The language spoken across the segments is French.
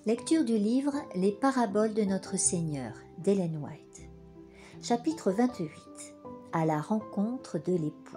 Lecture du livre Les paraboles de notre Seigneur d'Ellen White. Chapitre 28. À la rencontre de l'époux.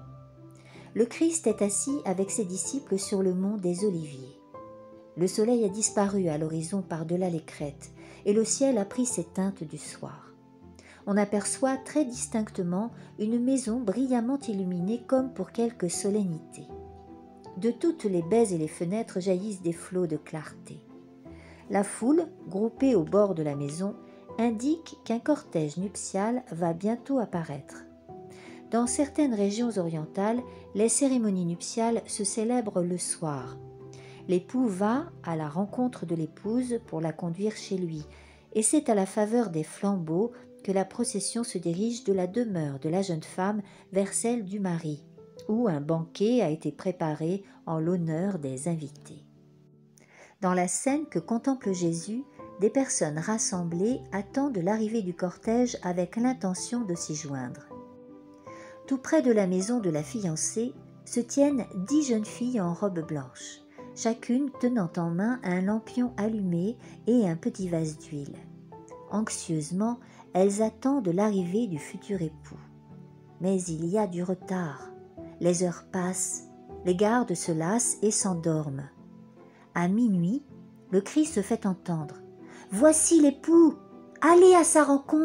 Le Christ est assis avec ses disciples sur le mont des Oliviers. Le soleil a disparu à l'horizon par-delà les crêtes et le ciel a pris ses teintes du soir. On aperçoit très distinctement une maison brillamment illuminée comme pour quelque solennité. De toutes les baies et les fenêtres jaillissent des flots de clarté. La foule, groupée au bord de la maison, indique qu'un cortège nuptial va bientôt apparaître. Dans certaines régions orientales, les cérémonies nuptiales se célèbrent le soir. L'époux va à la rencontre de l'épouse pour la conduire chez lui, et c'est à la faveur des flambeaux que la procession se dirige de la demeure de la jeune femme vers celle du mari, où un banquet a été préparé en l'honneur des invités. Dans la scène que contemple Jésus, des personnes rassemblées attendent l'arrivée du cortège avec l'intention de s'y joindre. Tout près de la maison de la fiancée se tiennent 10 jeunes filles en robe blanche, chacune tenant en main un lampion allumé et un petit vase d'huile. Anxieusement, elles attendent l'arrivée du futur époux. Mais il y a du retard. Les heures passent, les gardes se lassent et s'endorment. À minuit, le cri se fait entendre. « Voici l'époux! Allez à sa rencontre !»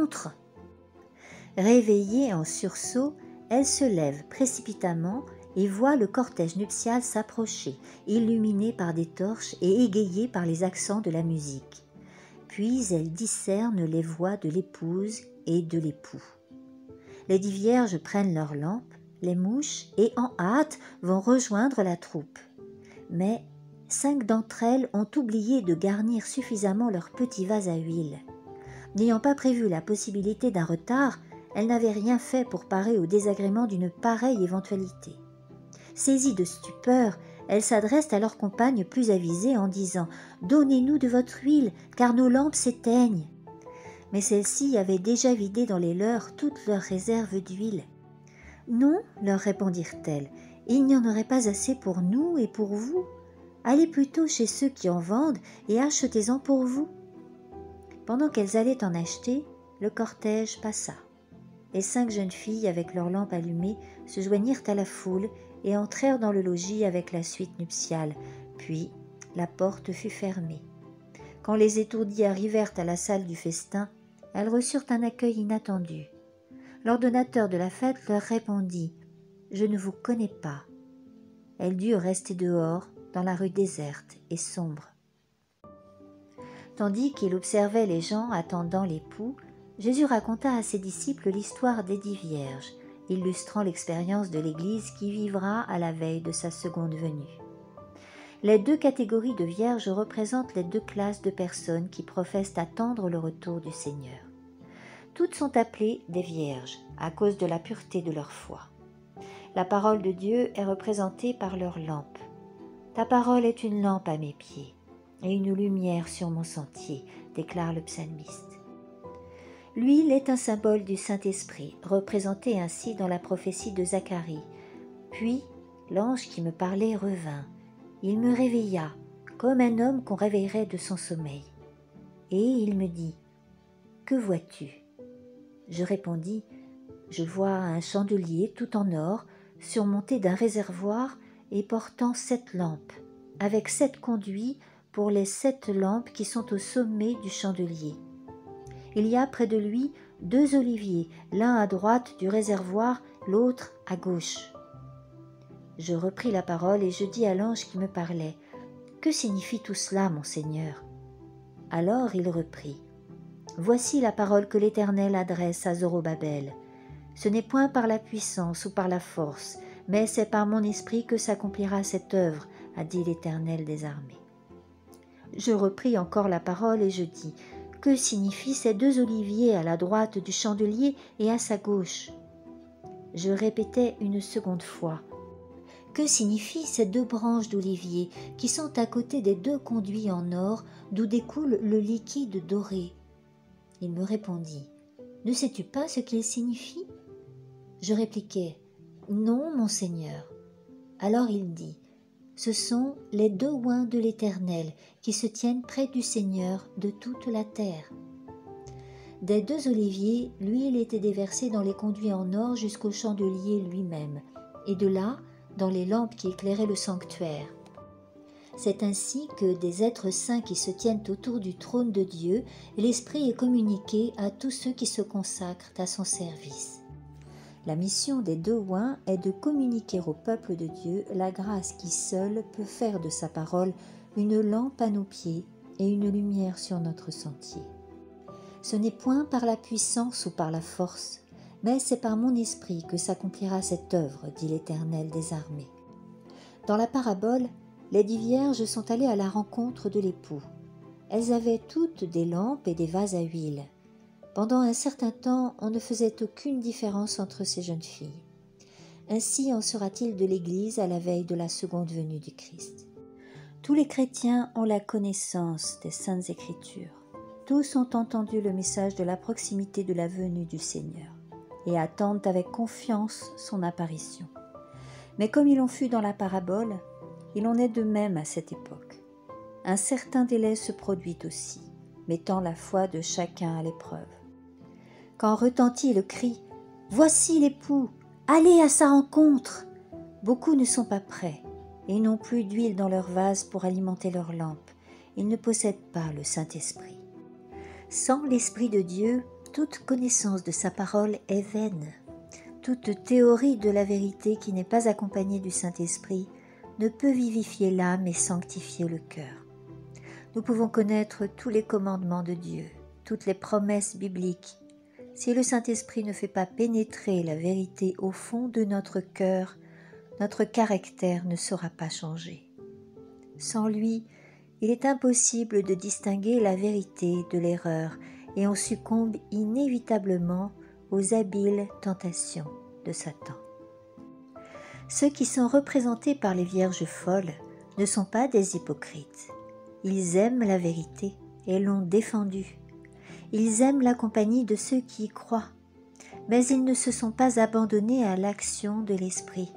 Réveillée en sursaut, elle se lève précipitamment et voit le cortège nuptial s'approcher, illuminé par des torches et égayé par les accents de la musique. Puis elle discerne les voix de l'épouse et de l'époux. Les 10 vierges prennent leurs lampes, les mouches et en hâte vont rejoindre la troupe. Mais 5 d'entre elles ont oublié de garnir suffisamment leur petit vase à huile. N'ayant pas prévu la possibilité d'un retard, elles n'avaient rien fait pour parer au désagrément d'une pareille éventualité. Saisies de stupeur, elles s'adressent à leurs compagnes plus avisées en disant « Donnez-nous de votre huile, car nos lampes s'éteignent !» Mais celles-ci avaient déjà vidé dans les leurs toutes leurs réserves d'huile. « Non, leur répondirent-elles, il n'y en aurait pas assez pour nous et pour vous. Allez plutôt chez ceux qui en vendent et achetez-en pour vous. » Pendant qu'elles allaient en acheter, le cortège passa. Les 5 jeunes filles, avec leurs lampes allumées, se joignirent à la foule et entrèrent dans le logis avec la suite nuptiale. Puis, la porte fut fermée. Quand les étourdies arrivèrent à la salle du festin, elles reçurent un accueil inattendu. L'ordonnateur de la fête leur répondit « Je ne vous connais pas ». Elles durent rester dehors, dans la rue déserte et sombre. Tandis qu'il observait les gens attendant l'époux, Jésus raconta à ses disciples l'histoire des 10 vierges, illustrant l'expérience de l'Église qui vivra à la veille de sa seconde venue. Les 2 catégories de vierges représentent les 2 classes de personnes qui professent attendre le retour du Seigneur. Toutes sont appelées des vierges à cause de la pureté de leur foi. La parole de Dieu est représentée par leur lampe. Ta parole est une lampe à mes pieds et une lumière sur mon sentier, déclare le psalmiste. L'huile est un symbole du Saint-Esprit, représenté ainsi dans la prophétie de Zacharie. Puis, l'ange qui me parlait revint. Il me réveilla, comme un homme qu'on réveillerait de son sommeil. Et il me dit, « Que vois-tu » Je répondis, « Je vois un chandelier tout en or, surmonté d'un réservoir et portant 7 lampes, avec 7 conduits pour les 7 lampes qui sont au sommet du chandelier. Il y a près de lui 2 oliviers, l'un à droite du réservoir, l'autre à gauche. » Je repris la parole et je dis à l'ange qui me parlait, « Que signifie tout cela, mon Seigneur ?» Alors il reprit, « Voici la parole que l'Éternel adresse à Zorobabel. Ce n'est point par la puissance ou par la force, mais c'est par mon esprit que s'accomplira cette œuvre, a dit l'Éternel des armées. » Je repris encore la parole et je dis, « Que signifient ces 2 oliviers à la droite du chandelier et à sa gauche ?» Je répétais une seconde fois, « Que signifient ces 2 branches d'olivier qui sont à côté des 2 conduits en or d'où découle le liquide doré ?» Il me répondit, « Ne sais-tu pas ce qu'ils signifient ?» Je répliquai, « Non, mon Seigneur. » Alors il dit, « Ce sont les 2 oins de l'Éternel qui se tiennent près du Seigneur de toute la terre. Des 2 oliviers, l'huile était déversée dans les conduits en or jusqu'au chandelier lui-même, et de là, dans les lampes qui éclairaient le sanctuaire. C'est ainsi que des êtres saints qui se tiennent autour du trône de Dieu, et l'Esprit est communiqué à tous ceux qui se consacrent à son service. La mission des 2 oins est de communiquer au peuple de Dieu la grâce qui seule peut faire de sa parole une lampe à nos pieds et une lumière sur notre sentier. Ce n'est point par la puissance ou par la force, mais c'est par mon esprit que s'accomplira cette œuvre, dit l'Éternel des armées. Dans la parabole, les 10 vierges sont allées à la rencontre de l'époux. Elles avaient toutes des lampes et des vases à huile. Pendant un certain temps, on ne faisait aucune différence entre ces jeunes filles. Ainsi en sera-t-il de l'Église à la veille de la seconde venue du Christ. Tous les chrétiens ont la connaissance des Saintes Écritures. Tous ont entendu le message de la proximité de la venue du Seigneur et attendent avec confiance son apparition. Mais comme il en fut dans la parabole, il en est de même à cette époque. Un certain délai se produit aussi, mettant la foi de chacun à l'épreuve. Quand retentit le cri « Voici l'époux, allez à sa rencontre !» beaucoup ne sont pas prêts et n'ont plus d'huile dans leur vase pour alimenter leurs lampes. Ils ne possèdent pas le Saint-Esprit. Sans l'Esprit de Dieu, toute connaissance de sa parole est vaine. Toute théorie de la vérité qui n'est pas accompagnée du Saint-Esprit ne peut vivifier l'âme et sanctifier le cœur. Nous pouvons connaître tous les commandements de Dieu, toutes les promesses bibliques. Si le Saint-Esprit ne fait pas pénétrer la vérité au fond de notre cœur, notre caractère ne sera pas changé. Sans lui, il est impossible de distinguer la vérité de l'erreur et on succombe inévitablement aux habiles tentations de Satan. Ceux qui sont représentés par les vierges folles ne sont pas des hypocrites. Ils aiment la vérité et l'ont défendue. Ils aiment la compagnie de ceux qui y croient, mais ils ne se sont pas abandonnés à l'action de l'Esprit.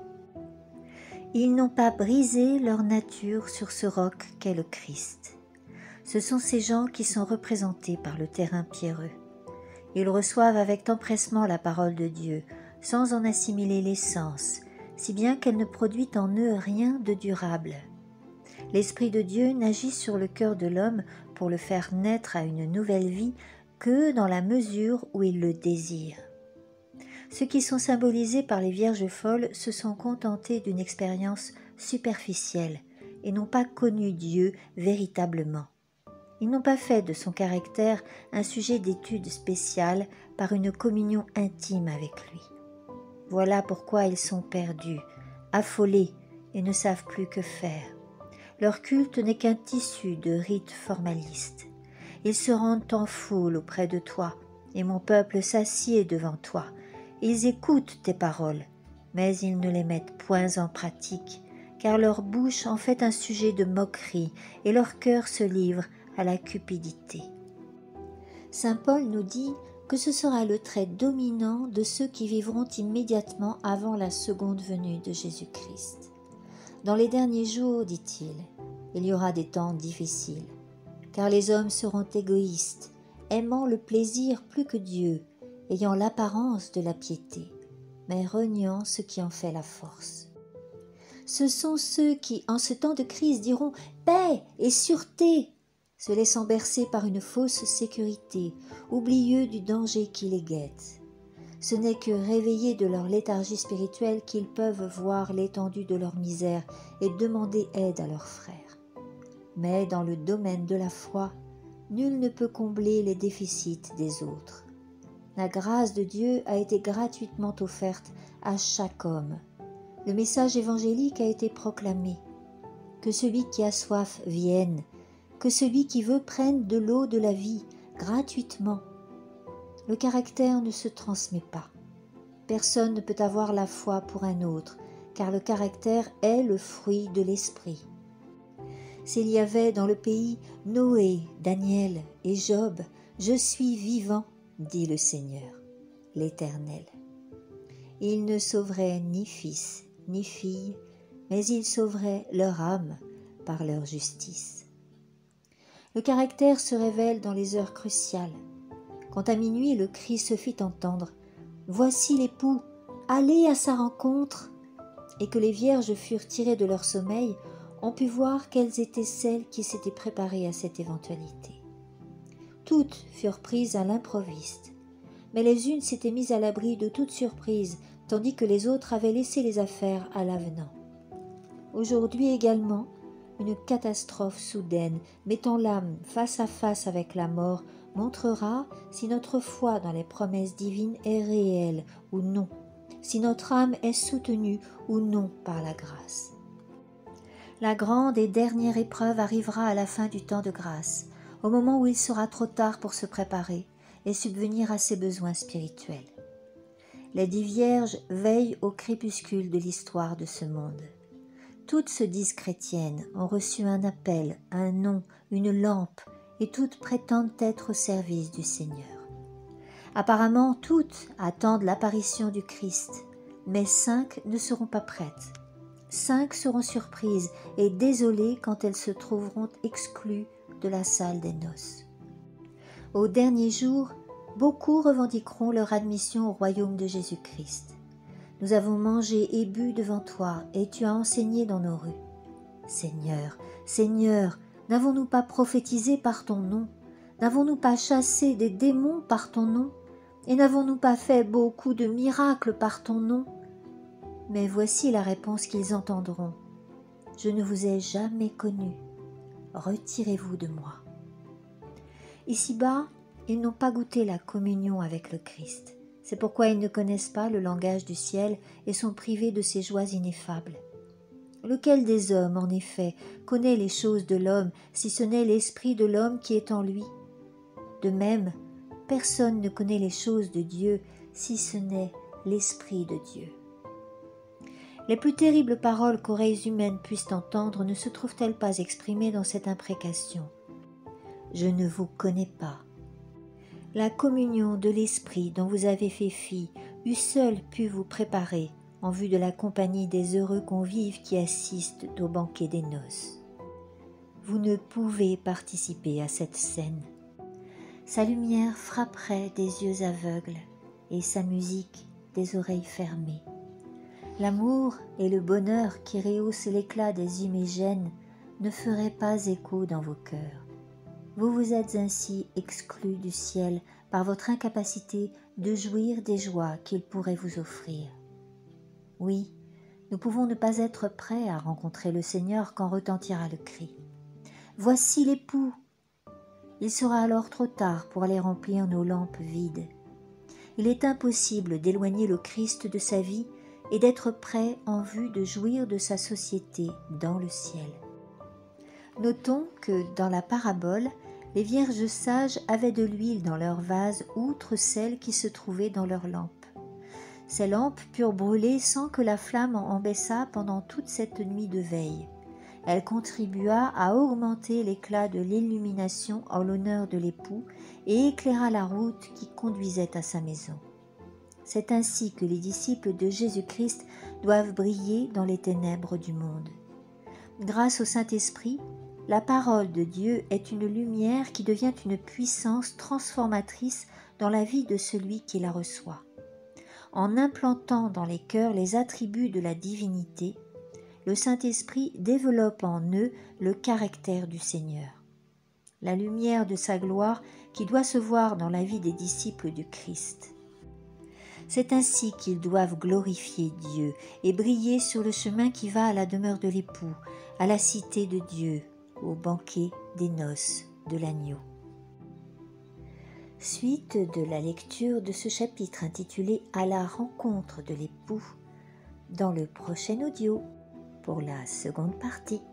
Ils n'ont pas brisé leur nature sur ce roc qu'est le Christ. Ce sont ces gens qui sont représentés par le terrain pierreux. Ils reçoivent avec empressement la parole de Dieu, sans en assimiler l'essence, si bien qu'elle ne produit en eux rien de durable. L'Esprit de Dieu n'agit sur le cœur de l'homme pour le faire naître à une nouvelle vie que dans la mesure où il le désire. Ceux qui sont symbolisés par les vierges folles se sont contentés d'une expérience superficielle et n'ont pas connu Dieu véritablement. Ils n'ont pas fait de son caractère un sujet d'étude spéciale par une communion intime avec lui. Voilà pourquoi ils sont perdus, affolés et ne savent plus que faire. Leur culte n'est qu'un tissu de rites formalistes. Ils se rendent en foule auprès de toi, et mon peuple s'assied devant toi. Ils écoutent tes paroles, mais ils ne les mettent point en pratique, car leur bouche en fait un sujet de moquerie, et leur cœur se livre à la cupidité. Saint Paul nous dit que ce sera le trait dominant de ceux qui vivront immédiatement avant la seconde venue de Jésus-Christ. Dans les derniers jours, dit-il, il y aura des temps difficiles, car les hommes seront égoïstes, aimant le plaisir plus que Dieu, ayant l'apparence de la piété, mais reniant ce qui en fait la force. Ce sont ceux qui, en ce temps de crise, diront « paix et sûreté », se laissant bercer par une fausse sécurité, oublieux du danger qui les guette. Ce n'est que réveillés de leur léthargie spirituelle qu'ils peuvent voir l'étendue de leur misère et demander aide à leurs frères. Mais dans le domaine de la foi, nul ne peut combler les déficits des autres. La grâce de Dieu a été gratuitement offerte à chaque homme. Le message évangélique a été proclamé. Que celui qui a soif vienne, que celui qui veut prenne de l'eau de la vie gratuitement. Le caractère ne se transmet pas. Personne ne peut avoir la foi pour un autre, car le caractère est le fruit de l'esprit. S'il y avait dans le pays Noé, Daniel et Job, je suis vivant, dit le Seigneur, l'Éternel. Ils ne sauveraient ni fils, ni fille, mais ils sauveraient leur âme par leur justice. Le caractère se révèle dans les heures cruciales. Quand à minuit le cri se fit entendre « Voici l'époux, allez à sa rencontre !» et que les vierges furent tirées de leur sommeil, on put voir quelles étaient celles qui s'étaient préparées à cette éventualité. Toutes furent prises à l'improviste, mais les unes s'étaient mises à l'abri de toute surprise, tandis que les autres avaient laissé les affaires à l'avenant. Aujourd'hui également, une catastrophe soudaine, mettant l'âme face à face avec la mort, montrera si notre foi dans les promesses divines est réelle ou non, si notre âme est soutenue ou non par la grâce. La grande et dernière épreuve arrivera à la fin du temps de grâce, au moment où il sera trop tard pour se préparer et subvenir à ses besoins spirituels. Les 10 vierges veillent au crépuscule de l'histoire de ce monde. Toutes se disent chrétiennes, ont reçu un appel, un nom, une lampe, et toutes prétendent être au service du Seigneur. Apparemment, toutes attendent l'apparition du Christ, mais 5 ne seront pas prêtes. 5 seront surprises et désolées quand elles se trouveront exclues de la salle des noces. Au dernier jour, beaucoup revendiqueront leur admission au royaume de Jésus-Christ. Nous avons mangé et bu devant toi, et tu as enseigné dans nos rues. Seigneur, Seigneur, n'avons-nous pas prophétisé par ton nom? N'avons-nous pas chassé des démons par ton nom? Et n'avons-nous pas fait beaucoup de miracles par ton nom? Mais voici la réponse qu'ils entendront. Je ne vous ai jamais connu. Retirez-vous de moi. Ici-bas, ils n'ont pas goûté la communion avec le Christ. C'est pourquoi ils ne connaissent pas le langage du ciel et sont privés de ces joies ineffables. Lequel des hommes, en effet, connaît les choses de l'homme, si ce n'est l'esprit de l'homme qui est en lui? De même, personne ne connaît les choses de Dieu, si ce n'est l'esprit de Dieu. Les plus terribles paroles qu'oreilles humaines puissent entendre ne se trouvent-elles pas exprimées dans cette imprécation? Je ne vous connais pas. La communion de l'Esprit dont vous avez fait fi eût seule pu vous préparer en vue de la compagnie des heureux convives qui assistent au banquet des noces. Vous ne pouvez participer à cette scène. Sa lumière frapperait des yeux aveugles et sa musique des oreilles fermées. L'amour et le bonheur qui rehaussent l'éclat des Imégènes ne feraient pas écho dans vos cœurs. Vous vous êtes ainsi exclus du ciel par votre incapacité de jouir des joies qu'il pourrait vous offrir. Oui, nous pouvons ne pas être prêts à rencontrer le Seigneur quand retentira le cri. « Voici l'époux !» Il sera alors trop tard pour aller remplir nos lampes vides. Il est impossible d'éloigner le Christ de sa vie et d'être prêt en vue de jouir de sa société dans le ciel. Notons que dans la parabole, les vierges sages avaient de l'huile dans leurs vases outre celle qui se trouvait dans leurs lampes. Ces lampes purent brûler sans que la flamme en baissât pendant toute cette nuit de veille. Elle contribua à augmenter l'éclat de l'illumination en l'honneur de l'époux et éclaira la route qui conduisait à sa maison. C'est ainsi que les disciples de Jésus-Christ doivent briller dans les ténèbres du monde. Grâce au Saint-Esprit, la parole de Dieu est une lumière qui devient une puissance transformatrice dans la vie de celui qui la reçoit. En implantant dans les cœurs les attributs de la divinité, le Saint-Esprit développe en eux le caractère du Seigneur. La lumière de sa gloire qui doit se voir dans la vie des disciples du Christ. C'est ainsi qu'ils doivent glorifier Dieu et briller sur le chemin qui va à la demeure de l'époux, à la cité de Dieu, au banquet des noces de l'agneau. Suite de la lecture de ce chapitre intitulé « À la rencontre de l'époux » dans le prochain audio pour la seconde partie.